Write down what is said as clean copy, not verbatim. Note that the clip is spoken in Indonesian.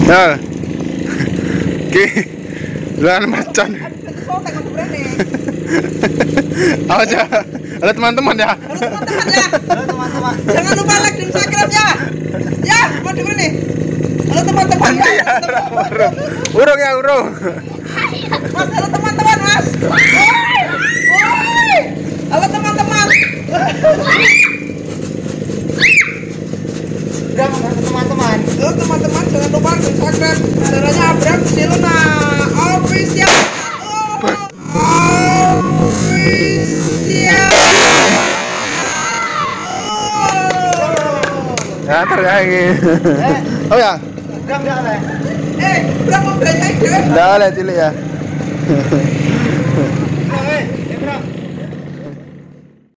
Nah, ki, jangan macan. Aja, halo teman-teman ya. Halo teman-teman. Jangan lupa like dan subscribe ya. Ya, mau dulu nih. Halo teman-teman ya. Urung ya, urung. Mas, halo teman-teman, Mas. Woi. Halo teman-teman. Teman-teman. Halo teman-teman, jangan lupa like dan subscribe channelnya Abram Siluna Official. Ya, tergangi. Oh ya. Berapa banyak? Dah, cilik ya.